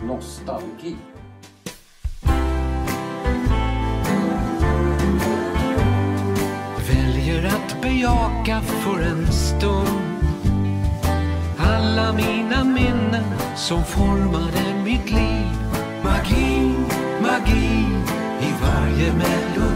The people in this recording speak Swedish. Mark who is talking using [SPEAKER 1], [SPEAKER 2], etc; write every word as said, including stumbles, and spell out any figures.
[SPEAKER 1] Nostalgi.
[SPEAKER 2] Väljer att bejaka för en stund alla mina minnen som formade mitt liv. Magi, magi i varje melodi.